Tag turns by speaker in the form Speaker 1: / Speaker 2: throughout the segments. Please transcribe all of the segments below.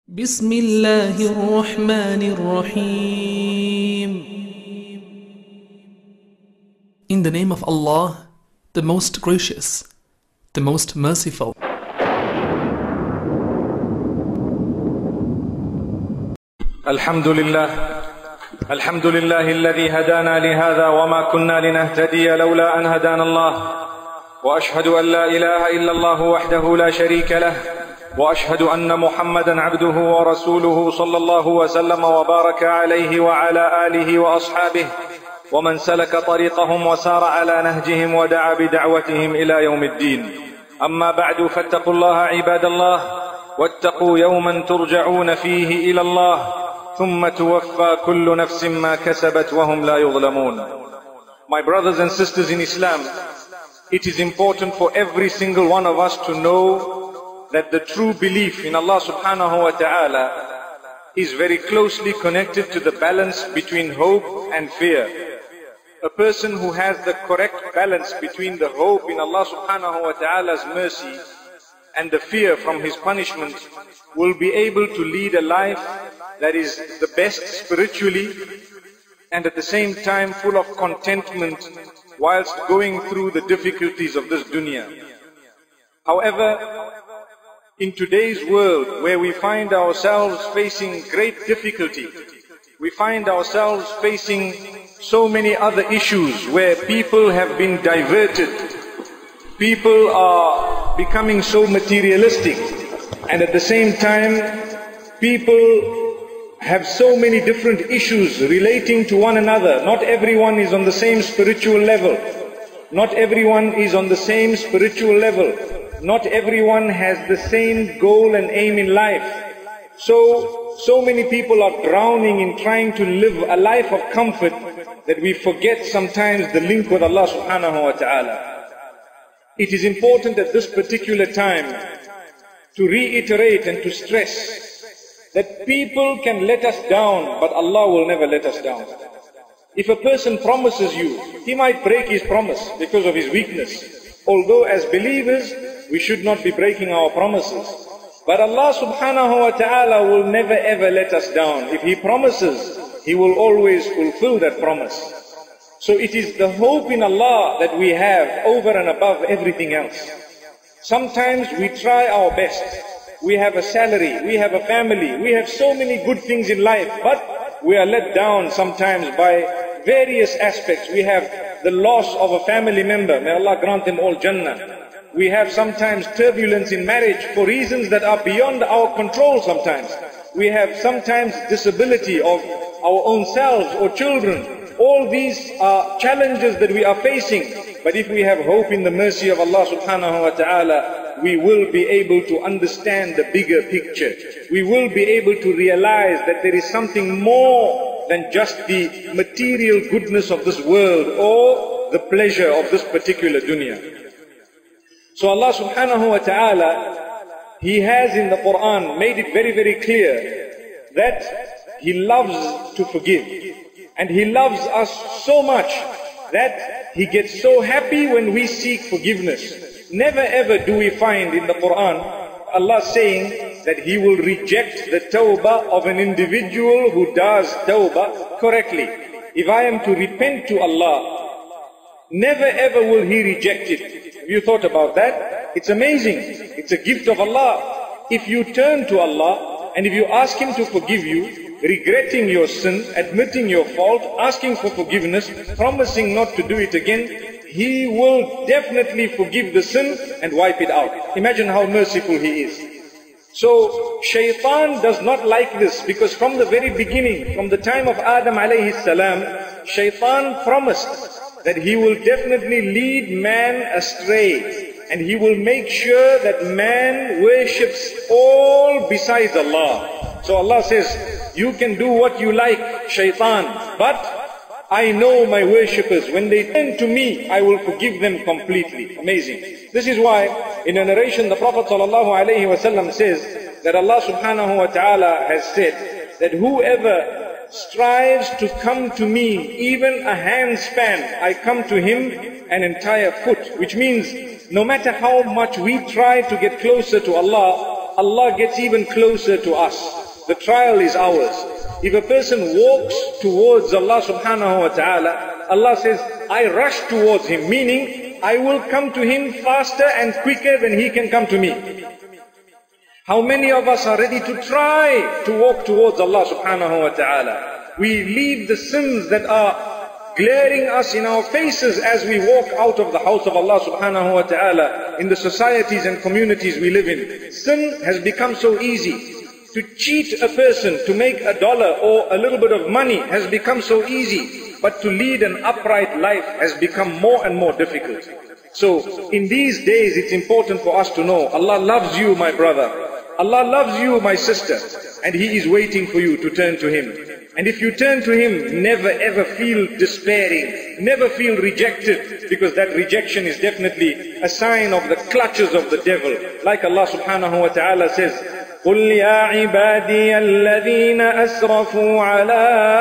Speaker 1: بسم الله الرحمن الرحيم. In the name of Allah, the most gracious, the most merciful.
Speaker 2: الحمد لله الذي هدانا لهذا وما كنا لنهتدي لولا أن هدانا الله، وأشهد أن لا إله إلا الله وحده لا شريك له، وأشهد أن محمدا عبده ورسوله صلى الله وسلم وبارك عليه وعلى آله وأصحابه ومن سلك طريقهم وسار على نهجهم ودعا بدعوتهم إلى يوم الدين. أما بعد، فاتقوا الله عباد الله، واتقوا يوما ترجعون فيه إلى الله ثم توفى كل نفس ما كسبت وهم لا يظلمون. My brothers and sisters in Islam, it is important for every single one of us to know that the true belief in Allah subhanahu wa ta'ala is very closely connected to the balance between hope and fear. A person who has the correct balance between the hope in Allah subhanahu wa ta'ala's mercy and the fear from His punishment will be able to lead a life that is the best spiritually and at the same time full of contentment whilst going through the difficulties of this dunya. However, in today's world, where we find ourselves facing great difficulty, we find ourselves facing so many other issues where people have been diverted, people are becoming so materialistic, and at the same time, people have so many different issues relating to one another. Not everyone is on the same spiritual level. Not everyone is on the same spiritual level. Not everyone has the same goal and aim in life. So many people are drowning in trying to live a life of comfort that we forget sometimes the link with Allah subhanahu wa ta'ala. It is important at this particular time to reiterate and to stress that people can let us down, but Allah will never let us down. If a person promises you, he might break his promise because of his weakness. Although as believers, we should not be breaking our promises. But Allah subhanahu wa ta'ala will never ever let us down. If He promises, He will always fulfill that promise. So it is the hope in Allah that we have over and above everything else. Sometimes we try our best. We have a salary, we have a family, we have so many good things in life, but we are let down sometimes by various aspects. We have the loss of a family member. May Allah grant them all Jannah. We have sometimes turbulence in marriage for reasons that are beyond our control sometimes. We have sometimes disability of our own selves or children. All these are challenges that we are facing. But if we have hope in the mercy of Allah subhanahu wa ta'ala, we will be able to understand the bigger picture. We will be able to realize that there is something more than just the material goodness of this world or the pleasure of this particular dunya. So Allah subhanahu wa ta'ala, He has in the Quran made it very, very clear that He loves to forgive. And He loves us so much that He gets so happy when we seek forgiveness. Never ever do we find in the Quran Allah saying that He will reject the tawbah of an individual who does tawbah correctly. If I am to repent to Allah, never ever will He reject it. Have you thought about that? It's amazing. It's a gift of Allah. If you turn to Allah and if you ask Him to forgive you, regretting your sin, admitting your fault, asking for forgiveness, promising not to do it again, He will definitely forgive the sin and wipe it out. Imagine how merciful He is. So shaitan does not like this, because from the very beginning, from the time of Adam alayhi salam, shaitan promised that he will definitely lead man astray, and he will make sure that man worships all besides Allah. So Allah says, you can do what you like, shaitan, but I know my worshippers. When they turn to me, I will forgive them completely. Amazing. This is why in a narration the Prophet ﷺ says that Allah subhanahu wa ta'ala has said that whoever strives to come to me, even a handspan, I come to him an entire foot. Which means no matter how much we try to get closer to Allah, Allah gets even closer to us. The trial is ours. If a person walks towards Allah subhanahu wa ta'ala, Allah says, I rush towards him, meaning I will come to him faster and quicker than he can come to me. How many of us are ready to try to walk towards Allah subhanahu wa ta'ala? We leave the sins that are glaring us in our faces as we walk out of the house of Allah subhanahu wa ta'ala in the societies and communities we live in. Sin has become so easy. To cheat a person, to make $1 or a little bit of money has become so easy. But to lead an upright life has become more and more difficult. So in these days it's important for us to know Allah loves you, my brother. Allah loves you, my sister. And He is waiting for you to turn to Him. And if you turn to Him, never ever feel despairing. Never feel rejected. Because that rejection is definitely a sign of the clutches of the devil. Like Allah subhanahu wa ta'ala says, قل يا عبادي الذين أسرفوا على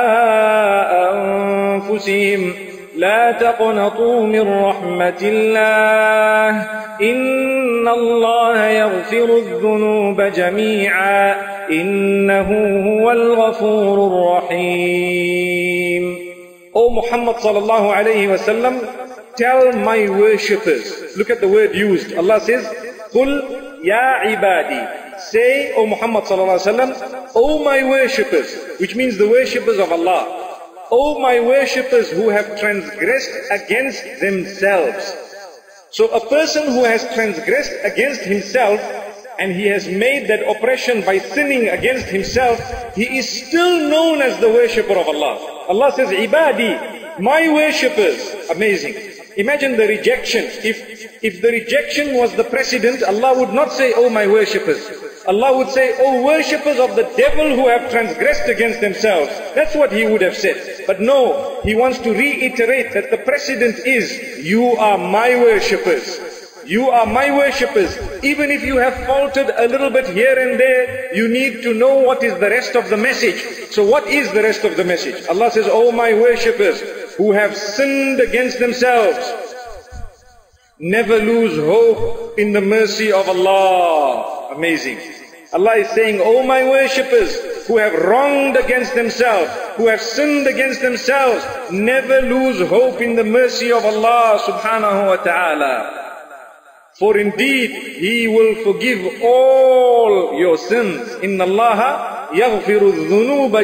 Speaker 2: أنفسهم لا تقنطوا من رحمة الله إن الله يغفر الذنوب جميعا إنه هو الغفور الرحيم. O Muhammad sallallahu alayhi wa sallam, tell my worshippers. Look at the word used. Allah says, قل يا عبادي. Say, O Muhammad sallallahu alaihi wasallam, O my worshippers, which means the worshippers of Allah. O my worshippers who have transgressed against themselves. So a person who has transgressed against himself and he has made that oppression by sinning against himself, he is still known as the worshipper of Allah. Allah says, Ibadi, my worshippers. Amazing. Imagine the rejection. If the rejection was the precedent, Allah would not say, O my worshippers. Allah would say, O worshippers of the devil who have transgressed against themselves. That's what He would have said. But no, He wants to reiterate that the precedent is, you are my worshippers. You are my worshippers. Even if you have faltered a little bit here and there, you need to know what is the rest of the message. So what is the rest of the message? Allah says, O my worshippers who have sinned against themselves, never lose hope in the mercy of Allah. Amazing. Allah is saying, O my worshippers who have wronged against themselves, who have sinned against themselves, never lose hope in the mercy of Allah subhanahu wa ta'ala. For indeed, He will forgive all your sins. Inna Allaha yaghfiru dhunuba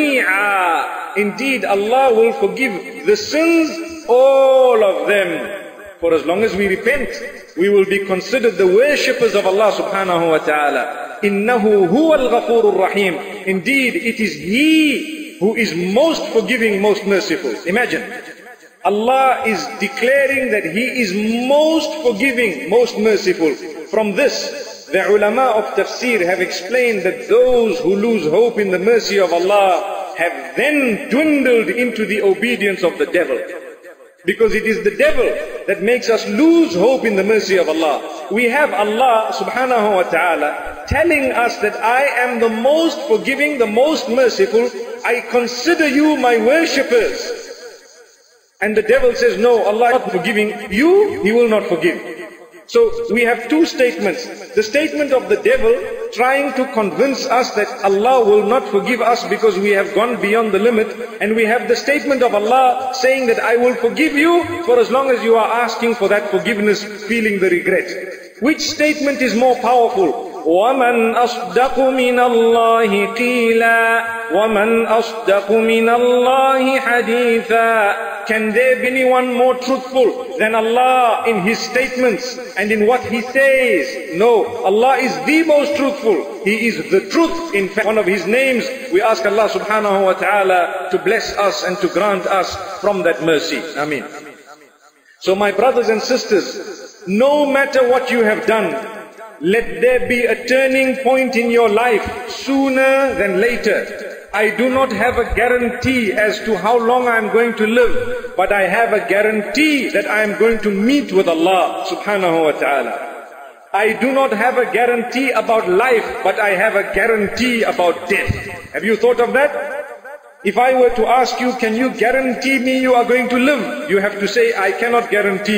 Speaker 2: jami'a. Indeed, Allah will forgive the sins, all of them. For as long as we repent, we will be considered the worshippers of Allah subhanahu wa ta'ala. Innahu huwa al-ghafurur rahim. Indeed, it is He who is most forgiving, most merciful. Imagine, Allah is declaring that He is most forgiving, most merciful. From this, the ulama of tafsir have explained that those who lose hope in the mercy of Allah have then dwindled into the obedience of the devil. Because it is the devil that makes us lose hope in the mercy of Allah. We have Allah subhanahu wa ta'ala telling us that I am the most forgiving, the most merciful. I consider you my worshippers. And the devil says, no, Allah is not forgiving you, He will not forgive. So we have two statements. The statement of the devil trying to convince us that Allah will not forgive us because we have gone beyond the limit. And we have the statement of Allah saying that I will forgive you for as long as you are asking for that forgiveness, feeling the regret. Which statement is more powerful? وَمَنْ أَصْدَقُ مِنَ اللَّهِ قِيلًا وَمَنْ أَصْدَقُ مِنَ اللَّهِ حَدِيثًا. Can there be anyone more truthful than Allah in His statements and in what He says? No, Allah is the most truthful. He is the truth. In fact, one of His names, we ask Allah subhanahu wa ta'ala to bless us and to grant us from that mercy. Ameen. So my brothers and sisters, no matter what you have done, let there be a turning point in your life sooner than later. I do not have a guarantee as to how long I am going to live, but I have a guarantee that I am going to meet with Allah subhanahu wa ta'ala. I do not have a guarantee about life, but I have a guarantee about death. Have you thought of that? If I were to ask you, can you guarantee me you are going to live? You have to say, I cannot guarantee you.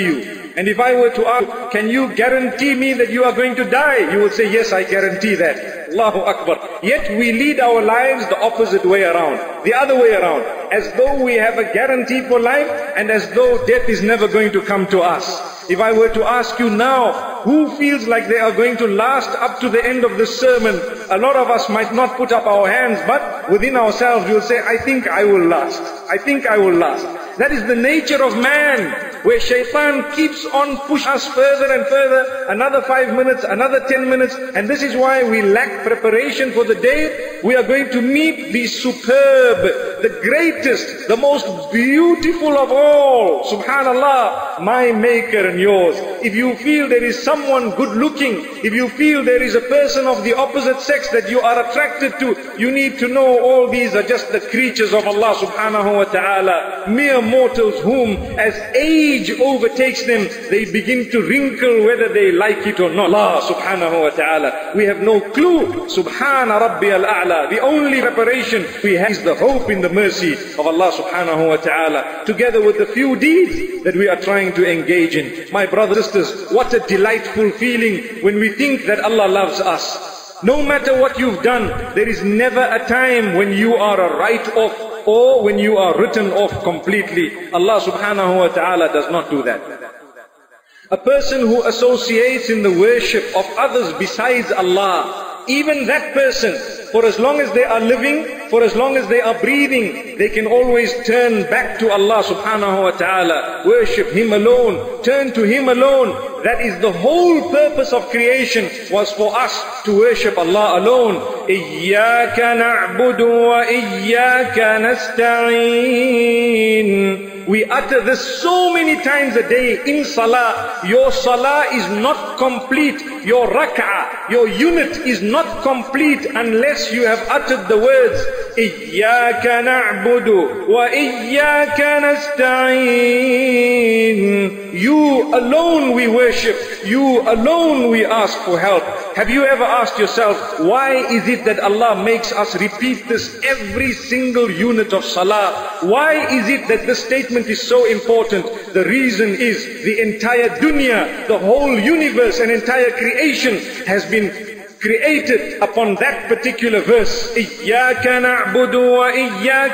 Speaker 2: And if I were to ask, can you guarantee me that you are going to die? You would say, yes, I guarantee that. Allahu Akbar. Yet we lead our lives the opposite way around, the other way around, as though we have a guarantee for life and as though death is never going to come to us. If I were to ask you now, who feels like they are going to last up to the end of this sermon? A lot of us might not put up our hands, but within ourselves we will say, I think I will last. I think I will last. That is the nature of man, where shaitan keeps on pushing us further and further, another 5 minutes, another 10 minutes, and this is why we lack preparation for the day. We are going to meet the superb, the greatest, the most beautiful of all, subhanallah, my maker and yours. If you feel there is someone good looking, if you feel there is a person of the opposite sex that you are attracted to, you need to know all these are just the creatures of Allah subhanahu wa ta'ala, mere mortals whom as age overtakes them, they begin to wrinkle whether they like it or not. Allah subhanahu wa ta'ala, we have no clue. Subhana Rabbi al-A'la. The only preparation we have is the hope in the mercy of Allah subhanahu wa ta'ala, together with the few deeds that we are trying to engage in. My brothers and sisters, what a delightful feeling when we think that Allah loves us. No matter what you've done, there is never a time when you are a write-off or when you are written off completely. Allah subhanahu wa ta'ala does not do that. A person who associates in the worship of others besides Allah, even that person, for as long as they are living, for as long as they are breathing, they can always turn back to Allah subhanahu wa ta'ala, worship Him alone, turn to Him alone. That is the whole purpose of creation, was for us to worship Allah alone. إِيَّاكَ نَعْبُدُ وَإِيَّاكَ نَسْتَعِينُ. We utter this so many times a day in salah. Your salah is not complete. Your rak'ah, your unit is not complete unless you have uttered the words إِيَّاكَ نَعْبُدُ وَإِيَّاكَ نَسْتَعِينُ. You alone we worship. You alone we ask for help. Have you ever asked yourself, why is it that Allah makes us repeat this every single unit of salah? Why is it that this statement is so important? The reason is the entire dunya, the whole universe and entire creation has been created upon that particular verse. إِيَّاكَ نَعْبُدُ وَإِيَّاكَ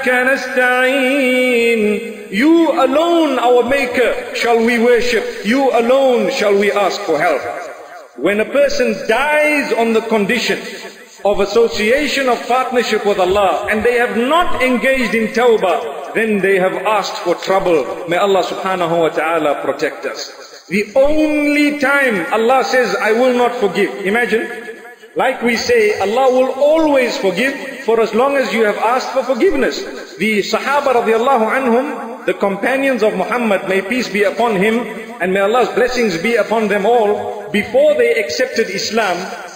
Speaker 2: نَسْتَعِينُ. You alone, our Maker, shall we worship. You alone shall we ask for help. When a person dies on the condition of association of partnership with Allah and they have not engaged in tawbah, then they have asked for trouble. May Allah subhanahu wa ta'ala protect us. The only time Allah says, I will not forgive. Imagine, like we say, Allah will always forgive for as long as you have asked for forgiveness. The Sahaba radiallahu anhum, the companions of Muhammad, may peace be upon him and may Allah's blessings be upon them all, before they accepted Islam,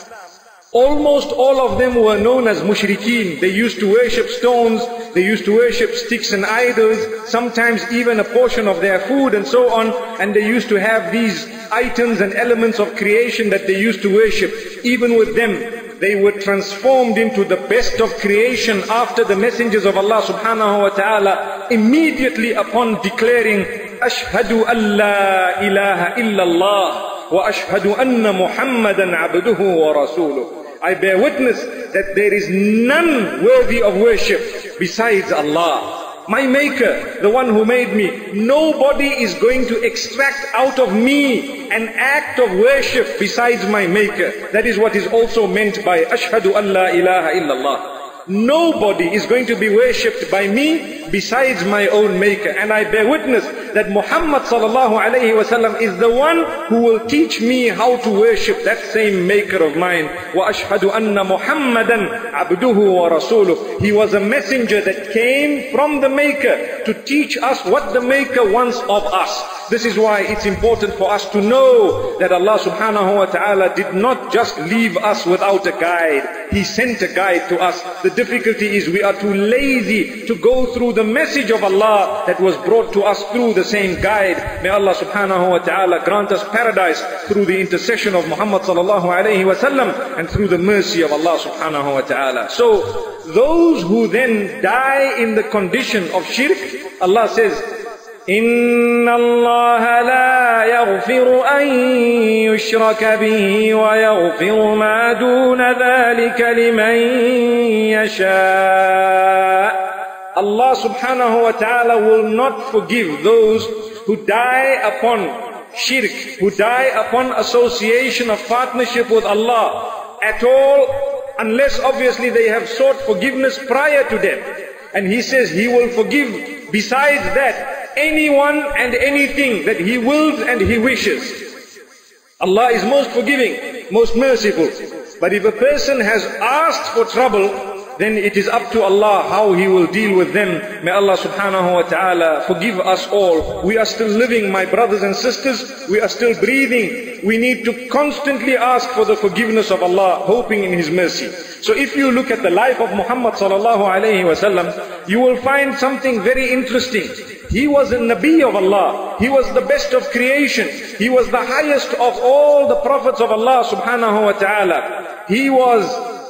Speaker 2: almost all of them were known as mushrikeen. They used to worship stones, they used to worship sticks and idols, sometimes even a portion of their food and so on, and they used to have these items and elements of creation that they used to worship. Even with them, they were transformed into the best of creation after the messengers of Allah subhanahu wa ta'ala, immediately upon declaring, Ashhadu an la ilaha illallah wa ashhadu anna Muhammadan abduhu wa rasuluh. I bear witness that there is none worthy of worship besides Allah. My Maker, the one who made me. Nobody is going to extract out of me an act of worship besides my Maker. That is what is also meant by Ashhadu an la ilaha illallah. Nobody is going to be worshipped by me besides my own Maker. And I bear witness that Muhammad sallallahu alayhi wa sallam is the one who will teach me how to worship that same Maker of mine. وَأَشْهَدُ أَنَّ مُحَمَّدًا عَبْدُهُ وَرَسُولُهُ. He was a messenger that came from the Maker to teach us what the Maker wants of us. This is why it's important for us to know that Allah subhanahu wa ta'ala did not just leave us without a guide. He sent a guide to us. The difficulty is we are too lazy to go through the message of Allah that was brought to us through the same guide. May Allah subhanahu wa ta'ala grant us paradise through the intercession of Muhammad sallallahu alayhi wa sallam and through the mercy of Allah subhanahu wa ta'ala. So those who then die in the condition of shirk, Allah says, إن الله لا يغفر أن يشرك به ويغفر ما دون ذلك لمن يشاء. Allah subhanahu wa ta'ala will not forgive those who die upon shirk, who die upon association of partnership with Allah at all, unless obviously they have sought forgiveness prior to death. And He says He will forgive besides that anyone and anything that He wills and He wishes. Allah is most forgiving, most merciful. But if a person has asked for trouble, then it is up to Allah how He will deal with them. May Allah subhanahu wa ta'ala forgive us all. We are still living, my brothers and sisters. We are still breathing. We need to constantly ask for the forgiveness of Allah, hoping in His mercy. So if you look at the life of Muhammad sallallahu alayhi wa sallam, you will find something very interesting. He was a Nabi of Allah. He was the best of creation. He was the highest of all the prophets of Allah subhanahu wa ta'ala. He was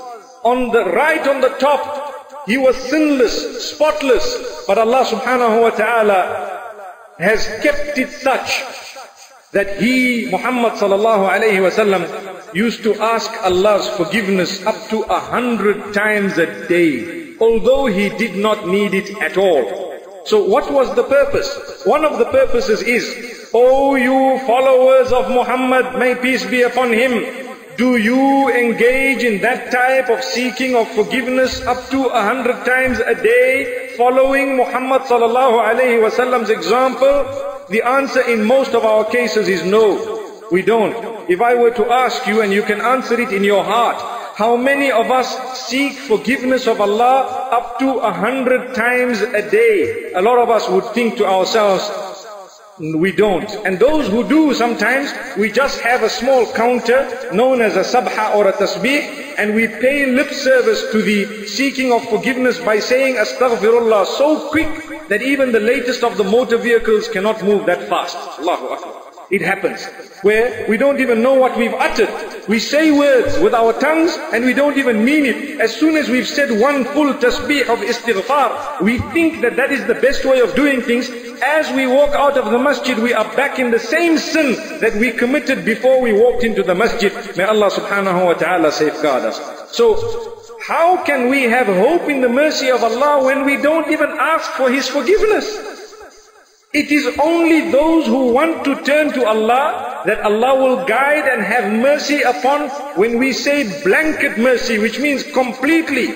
Speaker 2: right on the top. He was sinless, spotless. But Allah subhanahu wa ta'ala has kept it such that He, Muhammad sallallahu alayhi wa sallam, used to ask Allah's forgiveness up to 100 times a day, although he did not need it at all. So what was the purpose? One of the purposes is, O you followers of Muhammad, may peace be upon him, do you engage in that type of seeking of forgiveness up to 100 times a day, following Muhammad sallallahu alayhi wa sallam's example? The answer in most of our cases is no, we don't. If I were to ask you, and you can answer it in your heart, how many of us seek forgiveness of Allah up to 100 times a day? A lot of us would think to ourselves, we don't. And those who do, sometimes we just have a small counter known as a sabha or a tasbih, and we pay lip service to the seeking of forgiveness by saying astaghfirullah so quick that even the latest of the motor vehicles cannot move that fast. Allahu Akbar. It happens where we don't even know what we've uttered. We say words with our tongues and we don't even mean it. As soon as we've said one full tasbih of istighfar, we think that that is the best way of doing things. As we walk out of the masjid, we are back in the same sin that we committed before we walked into the masjid. May Allah subhanahu wa ta'ala safeguard us. So, how can we have hope in the mercy of Allah when we don't even ask for His forgiveness? It is only those who want to turn to Allah that Allah will guide and have mercy upon. When we say blanket mercy, which means completely,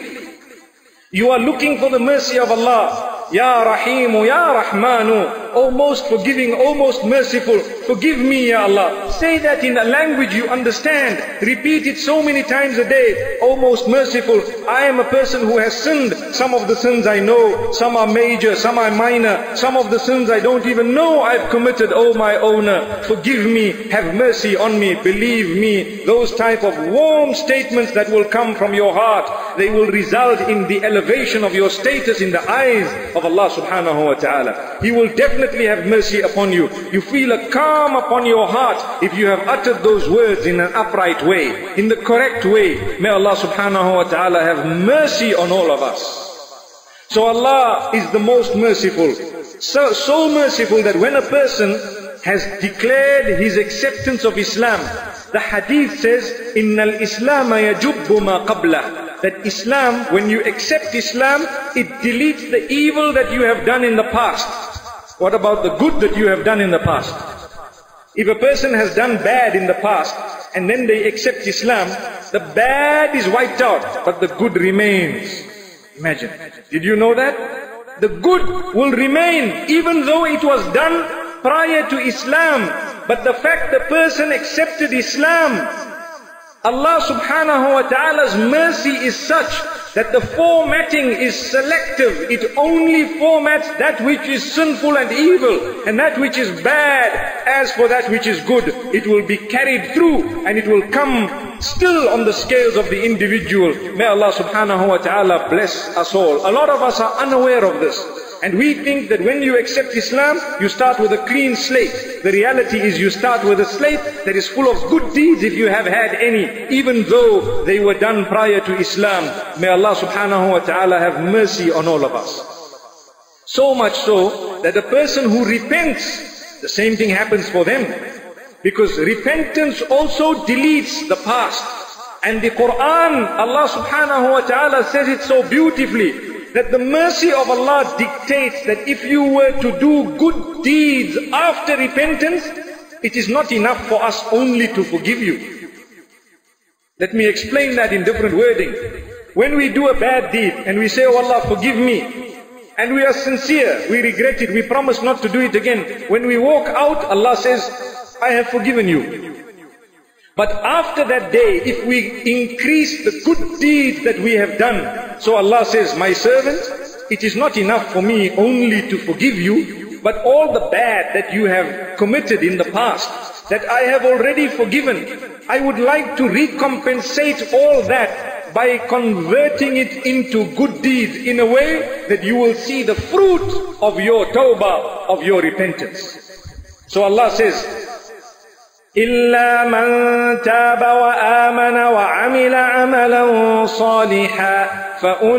Speaker 2: you are looking for the mercy of Allah. Ya Rahimu, Ya Rahmanu, O most forgiving, O most merciful, forgive me, Ya Allah. Say that in a language you understand. Repeat it so many times a day. O most merciful, I am a person who has sinned. Some of the sins I know, some are major, some are minor. Some of the sins I don't even know I've committed. O my owner, forgive me, have mercy on me, believe me. Those type of warm statements that will come from your heart, they will result in the elevation of your status in the eyes of Allah subhanahu wa ta'ala. He will definitely have mercy upon you. You feel a calm upon your heart if you have uttered those words in an upright way, in the correct way. May Allah subhanahu wa ta'ala have mercy on all of us. So Allah is the most merciful. So merciful that when a person has declared his acceptance of Islam, the hadith says, إِنَّ الْإِسْلَامَ يَجُبُّ مَا قَبْلَهُ. That Islam, when you accept Islam, it deletes the evil that you have done in the past. What about the good that you have done in the past? If a person has done bad in the past, and then they accept Islam, the bad is wiped out, but the good remains. Imagine. Did you know that? The good will remain, even though it was done prior to Islam. But the fact the person accepted Islam, Allah subhanahu wa ta'ala's mercy is such that the formatting is selective. It only formats that which is sinful and evil, and that which is bad. As for that which is good, it will be carried through and it will come still on the scales of the individual. May Allah subhanahu wa ta'ala bless us all. A lot of us are unaware of this. And we think that when you accept Islam, you start with a clean slate. The reality is you start with a slate that is full of good deeds if you have had any, even though they were done prior to Islam. May Allah subhanahu wa ta'ala have mercy on all of us. So much so that the person who repents, the same thing happens for them. Because repentance also deletes the past. And the Quran, Allah subhanahu wa ta'ala says it so beautifully, that the mercy of Allah dictates that if you were to do good deeds after repentance, it is not enough for us only to forgive you. Let me explain that in different wording. When we do a bad deed and we say, oh Allah, forgive me, and we are sincere, we regret it, we promise not to do it again. When we walk out, Allah says, I have forgiven you. But after that day, if we increase the good deeds that we have done, so Allah says, my servant, it is not enough for me only to forgive you, but all the bad that you have committed in the past, that I have already forgiven, I would like to recompensate all that by converting it into good deeds in a way that you will see the fruit of your tawbah, of your repentance. So Allah says, إِلَّا مَنْ تَابَ وَآمَنَ وَعَمِلَ عَمَلًا صَالِحًا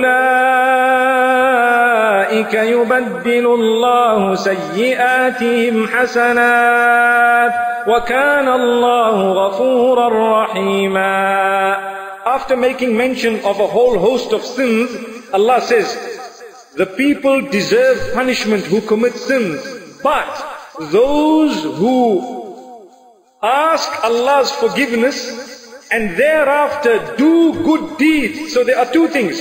Speaker 2: فَأُولَئِكَ يُبَدِّلُ اللَّهُ سَيِّئَاتِهِمْ حَسَنَاتٍ وَكَانَ اللَّهُ غَفُورًا رَحِيمًا. After making mention of a whole host of sins, Allah says, the people deserve punishment who commit sins, but those who ask Allah's forgiveness and thereafter do good deeds. So there are two things.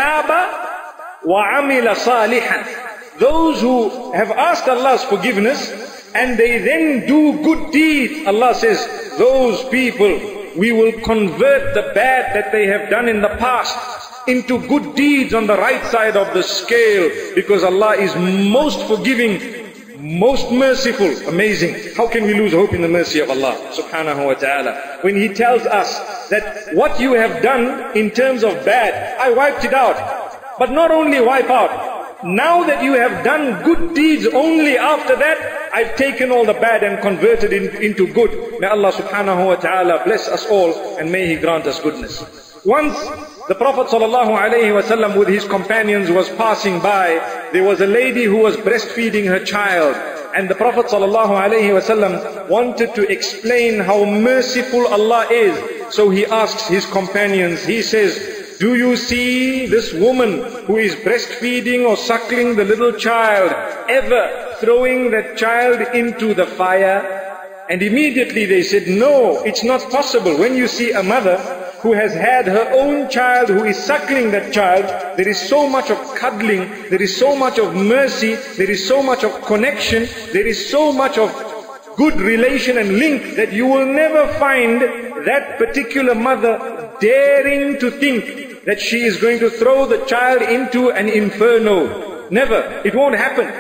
Speaker 2: Taba wa amila salihan. Those who have asked Allah's forgiveness and they then do good deeds, Allah says, those people, we will convert the bad that they have done in the past into good deeds on the right side of the scale, because Allah is most forgiving, most merciful. Amazing. How can we lose hope in the mercy of Allah subhanahu wa ta'ala when He tells us that what you have done in terms of bad, I wiped it out. But not only wipe out, now that you have done good deeds, only after that I've taken all the bad and converted it into good. May Allah subhanahu wa ta'ala bless us all and may He grant us goodness. Once the Prophet sallallahu alaihi wasallam with his companions was passing by, there was a lady who was breastfeeding her child, and the Prophet sallallahu alaihi wasallam wanted to explain how merciful Allah is. So he asks his companions, he says, do you see this woman who is breastfeeding or suckling the little child ever throwing that child into the fire? And immediately they said, no, it's not possible. When you see a mother who has had her own child, who is suckling that child, there is so much of cuddling, there is so much of mercy, there is so much of connection, there is so much of good relation and link that you will never find that particular mother daring to think that she is going to throw the child into an inferno. Never. It won't happen.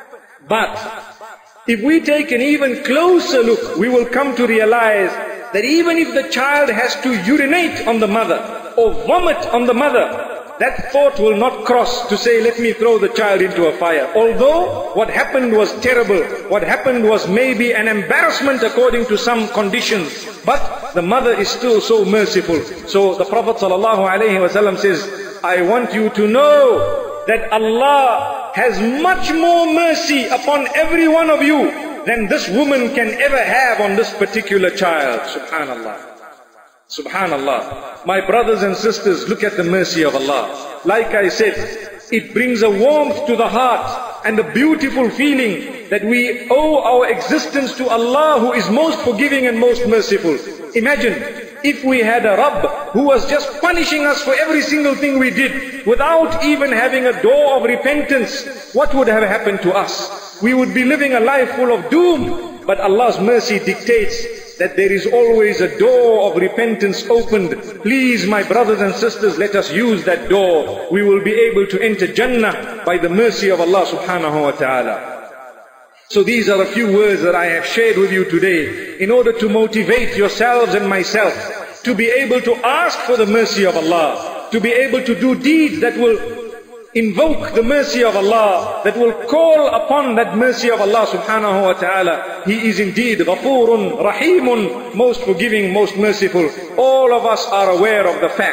Speaker 2: But if we take an even closer look, we will come to realize that even if the child has to urinate on the mother or vomit on the mother, that thought will not cross to say, let me throw the child into a fire. Although what happened was terrible, what happened was maybe an embarrassment according to some conditions, but the mother is still so merciful. So the Prophet ﷺ says, I want you to know that Allah has much more mercy upon every one of you than this woman can ever have on this particular child. Subhanallah. Subhanallah. My brothers and sisters, look at the mercy of Allah. Like I said, it brings a warmth to the heart and a beautiful feeling that we owe our existence to Allah, who is most forgiving and most merciful. Imagine if we had a Rabb who was just punishing us for every single thing we did without even having a door of repentance. What would have happened to us? We would be living a life full of doom. But Allah's mercy dictates that there is always a door of repentance opened. Please, my brothers and sisters, let us use that door. We will be able to enter Jannah by the mercy of Allah subhanahu wa ta'ala. So these are a few words that I have shared with you today in order to motivate yourselves and myself to be able to ask for the mercy of Allah, to be able to do deeds that will invoke the mercy of Allah, that will call upon that mercy of Allah subhanahu wa ta'ala. He is indeed Ghafurun, Rahimun, most forgiving, most merciful. All of us are aware of the fact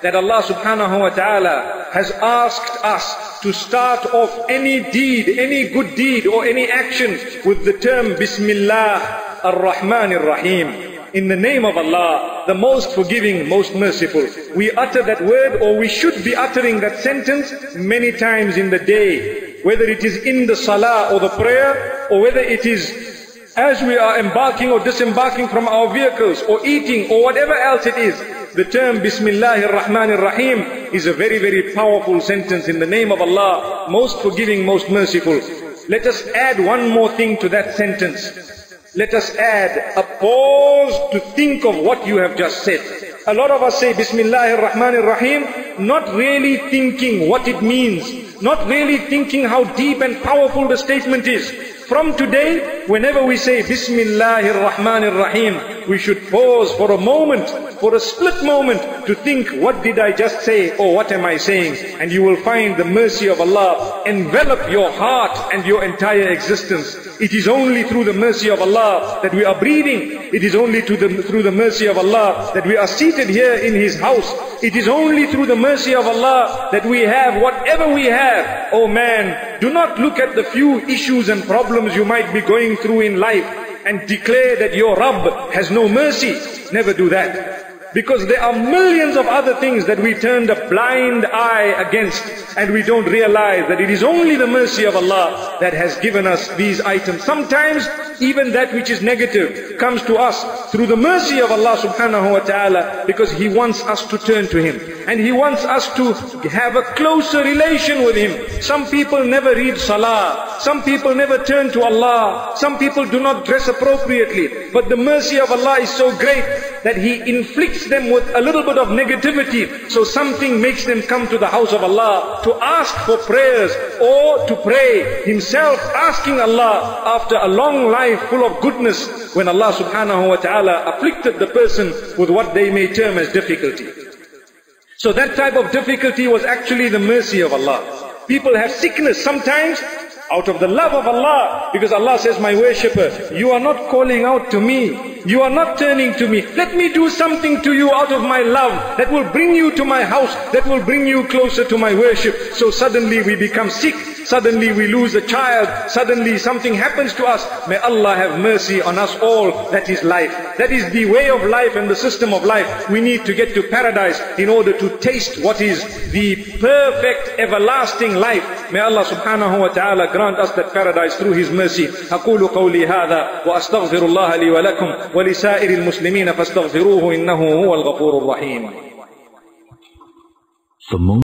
Speaker 2: that Allah subhanahu wa ta'ala has asked us to start off any deed, any good deed or any action with the term Bismillah ar-Rahman ar-Rahim. In the name of Allah, the most forgiving, most merciful. We utter that word, or we should be uttering that sentence many times in the day, whether it is in the salah or the prayer, or whether it is as we are embarking or disembarking from our vehicles, or eating, or whatever else it is. The term Bismillahir Rahmanir Rahim is a very, very powerful sentence in the name of Allah, most forgiving, most merciful. Let us add one more thing to that sentence. Let us add a pause to think of what you have just said. A lot of us say Bismillahir Rahmanir Rahim, not really thinking what it means, not really thinking how deep and powerful the statement is. From today, whenever we say Bismillahir Rahmanir Rahim, we should pause for a moment, for a split moment, to think, what did I just say, or what am I saying? And you will find the mercy of Allah envelop your heart and your entire existence. It is only through the mercy of Allah that we are breathing. It is only through the mercy of Allah that we are seated here in His house. It is only through the mercy of Allah that we have whatever we have. Oh man, do not look at the few issues and problems you might be going through in life and declare that your Rabb has no mercy. Never do that. Because there are millions of other things that we turned a blind eye against, and we don't realize that it is only the mercy of Allah that has given us these items. Sometimes even that which is negative comes to us through the mercy of Allah subhanahu wa ta'ala, because He wants us to turn to Him, and He wants us to have a closer relation with Him. Some people never read salah, some people never turn to Allah, some people do not dress appropriately, but the mercy of Allah is so great that He inflicts them with a little bit of negativity, so something makes them come to the house of Allah to ask for prayers or to pray, himself asking Allah after a long life full of goodness, when Allah subhanahu wa ta'ala afflicted the person with what they may term as difficulty. So that type of difficulty was actually the mercy of Allah. People have sickness sometimes out of the love of Allah, because Allah says, my worshipper, you are not calling out to me, you are not turning to me. Let me do something to you out of my love that will bring you to my house, that will bring you closer to my worship. So suddenly we become sick, suddenly we lose a child, suddenly something happens to us. May Allah have mercy on us all. That is life. That is the way of life and the system of life. We need to get to paradise in order to taste what is the perfect everlasting life. May Allah subhanahu wa ta'ala grant us that paradise through His mercy. أقول قولي هذا وأستغفر الله لي ولكم ولسائر المسلمين فاستغفروه إنه هو الغفور الرحيم.